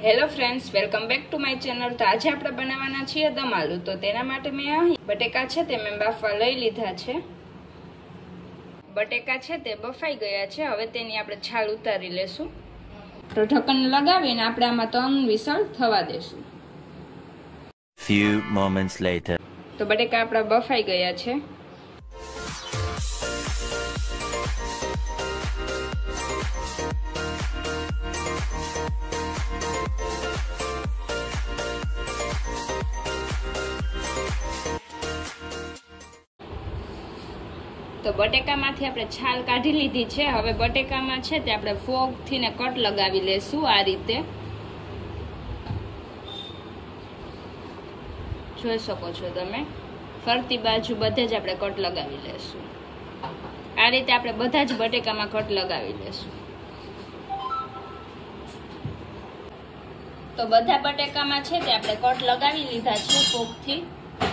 Hello friends, welcome back to my channel. તો આજે આપણે બનાવવાના છીએ દમ આલુ। તો તેના માટે મેં અહીં બટેકા છે તે મેં બાફવા લઈ લીધા છે। બટેકા છે તે બફાઈ ગયા છે। હવે તેની આપણે છાલ ઉતારી લેશું। તો ઢક્કન લગાવીને આપણે આમાં 3 વિસલ થવા દેશું। Few moments later. તો બટેકા આપણા બફાઈ ગયા છે। તો બટેકામાંથી આપણે છાલ કાઢી લીધી છે। હવે બટેકામાં છે તે આપણે ફોગથી ને કટ લગાવી લેશું। આ રીતે જોઈ શકો છો તમે, ફરતી બાજુ બધે જ આપણે કટ લગાવી લેશું। આ રીતે આપણે બધા જ બટેકામાં કટ લગાવી લેશું। તો બધા બટેકામાં છે તે આપણે કટ લગાવી લીધા છે ફોગથી।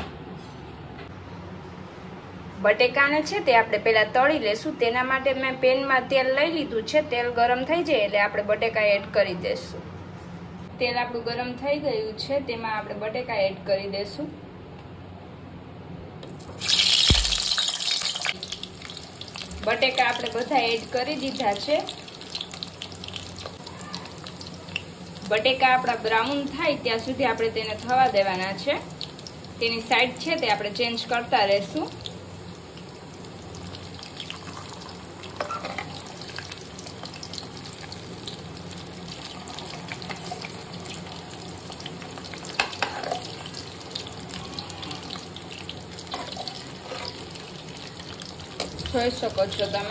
બટેકાને છે તે આપણે પહેલા તળી લેશું। તેના માટે મેં પેનમાં તેલ લઈ લીધું છે। તેલ ગરમ થઈ જાય એટલે આપણે બટેકા એડ કરી દેશું। તેલ આપણું ગરમ થઈ ગયું છે, તેમાં આપણે બટેકા એડ કરી દેશું। બટેકા આપણે બધા એડ કરી દીધા છે। બટેકા આપણા બ્રાઉન થાય ત્યાં સુધી આપણે તેને થવા દેવાના છે। તેની સાઈડ છે તે આપણે ચેન્જ કરતા રહેશું। જોઈ શકો છો તમે।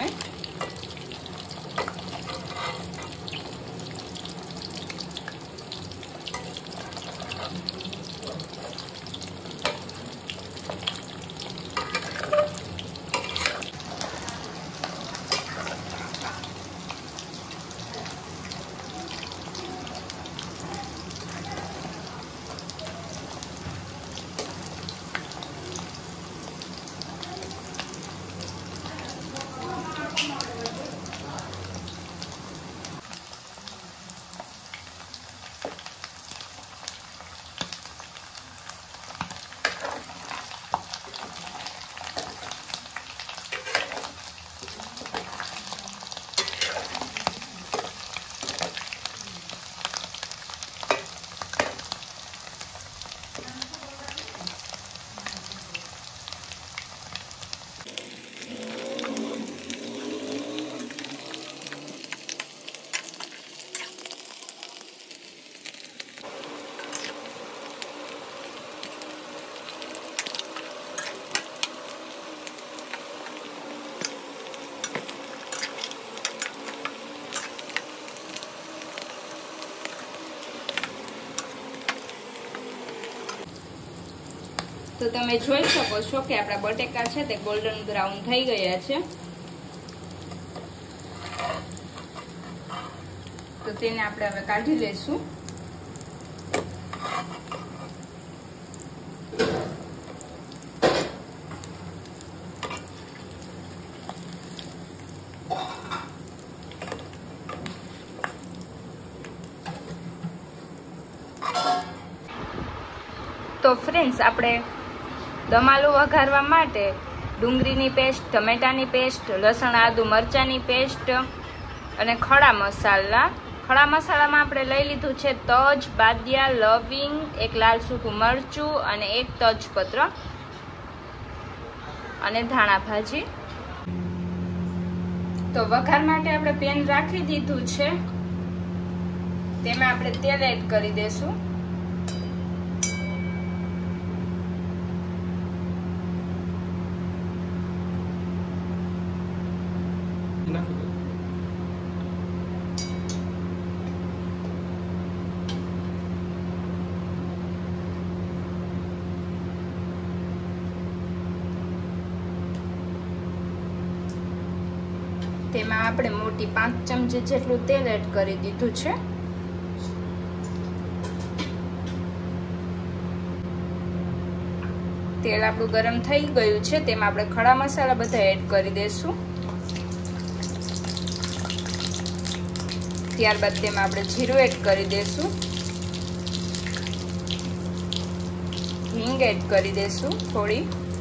તો તમે જોઈ શકો છો કે આપણા બટેકા છે તે ગોલ્ડન બ્રાઉન થઈ ગયા છે। તો તેને આપણે હવે કાઢી લઈશું। તો ફ્રેન્ડ્સ, આપણે દમ આલુ વઘારવા માટે ડુંગળીની પેસ્ટ, ટમેટાની પેસ્ટ, લસણ આદુ મરચાંની પેસ્ટ અને ખડા મસાલામાં આપણે લઈ લીધું છે તજ, બાદિયા, લવિંગ, એક લાલ સૂકું મરચું અને એક તજપત્ર અને ધાણા ભાજી। તો વઘાર માટે આપણે પેન રાખી દીધું છે, તેમાં આપણે તેલ એડ કરી દેશું। તેમાં આપણે મોટી 5 ચમચી જેટલું તેલ એડ કરી દીધું છે। તેલ આપણું ગરમ થઈ ગયું છે, તેમાં આપણે ખડા મસાલા બધા એડ કરી દેશું। ત્યારબાદ તેમાં આપણે જીરું એડ કરી દેશું। હિંગ એડ કરી દેશું થોડી.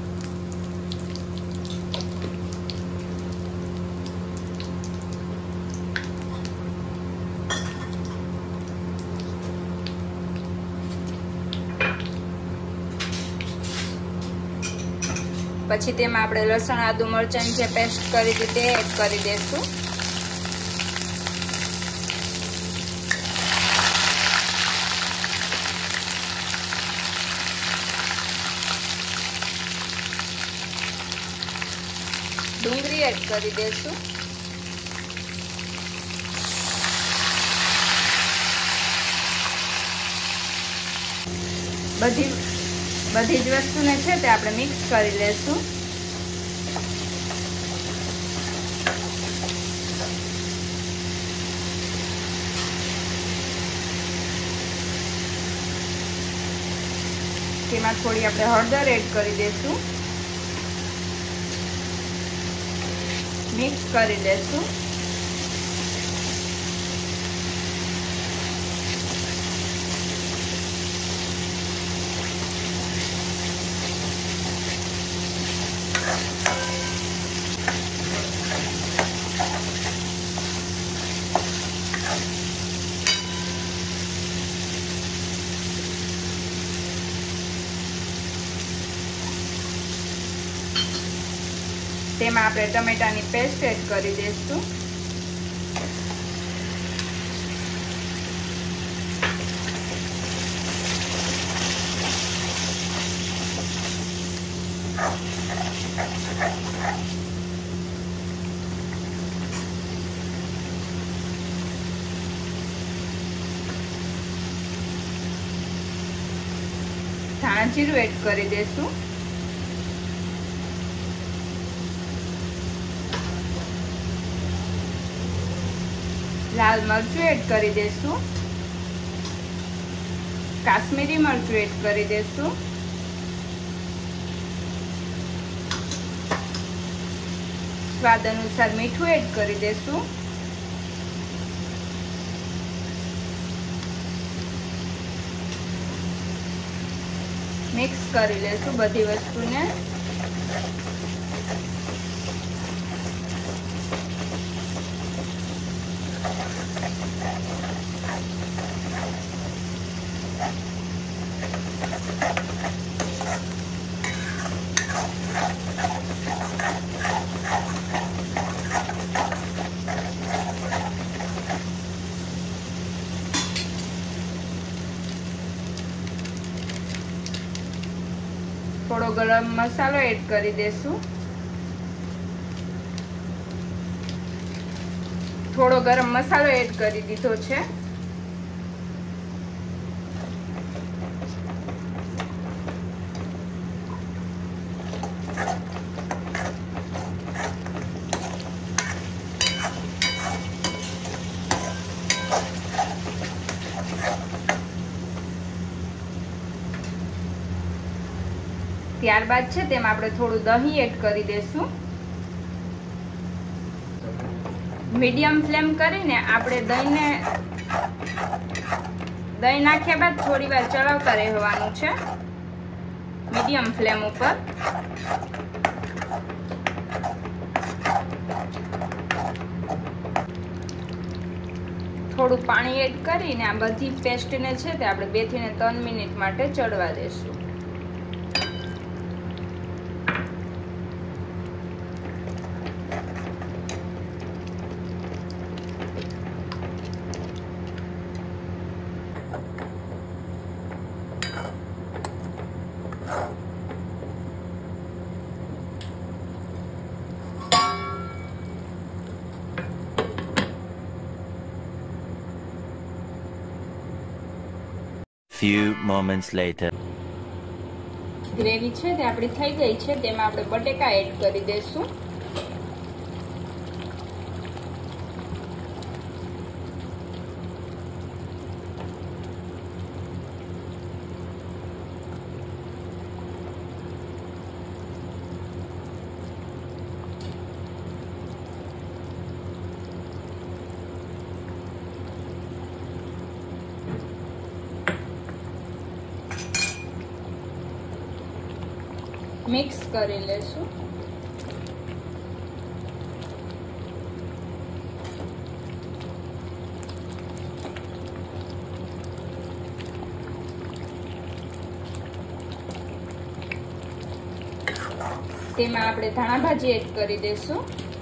પછી તેમાં આપણે લસણ આદુ મરચાંની જે પેસ્ટ કરી હતી તે એડ કરી દેશું. ડુંગળી એડ કરી દેશું. બધી જ વસ્તુને છે તે આપણે મિક્સ કરી લેશું. તેમાં થોડી આપણે હળદર એડ કરી દેશું. મિક્સ કરી લેશું. તેમાં આપણે ટમેટાની પેસ્ટ એડ કરી દઈશું. ધાણા જીરું એડ કરી દઈશું. લાલ મરચું એડ કરી દેશું. કાશ્મીરી મરચું એડ કરી દેશું. સ્વાદ અનુસાર મીઠું એડ કરી દેશું. મિક્સ કરી લેશું બધી વસ્તુને. થોડો ગરમ મસાલો એડ કરી દેશું. થોડો ગરમ મસાલો એડ કરી દીધો છે. ત્યારબાદ છે તેમાં આપણે થોડું દહીં એડ કરી દેશું. મીડિયમ ફ્લેમ કરીને આપણે દહીં નાખ્યા બાદ થોડી વાર ચલાવતા રહેવાનું છે મીડિયમ ફ્લેમ ઉપર. થોડું પાણી એડ કરીને આ બધી પેસ્ટને છે તે આપણે 2 થી 3 મિનિટ માટે ચડવા દેશું. Few moments later. ગ્રેવી છે તે આપણી થઈ ગઈ છે. તેમાં આપણે બટેકા એડ કરી દઈશું. મિક્સ કરી લેશું. તેમાં આપણે ધાણા ભાજી એડ કરી દઈશું.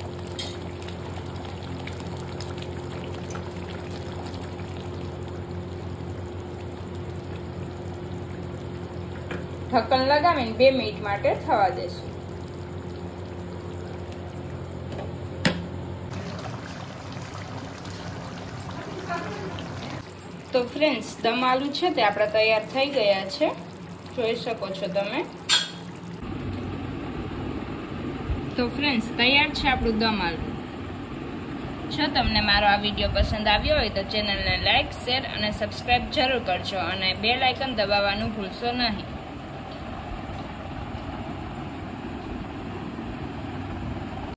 ઢક્કન લગાવીને 2 મિનિટ માટે થવા દેશું. તો ફ્રેન્ડ્સ, દમ આલુ છે તે આપણા તૈયાર થઈ ગયા છે, જોઈ શકો છો તમે. તો ફ્રેન્ડ્સ, તૈયાર છે આપણું દમ આલુ. જો તમને મારો આ વિડીયો પસંદ આવ્યો હોય તો ચેનલને લાઈક, શેર અને સબસ્ક્રાઇબ જરૂર કરજો અને બેલ આઇકન દબાવવાનું ભૂલશો નહીં.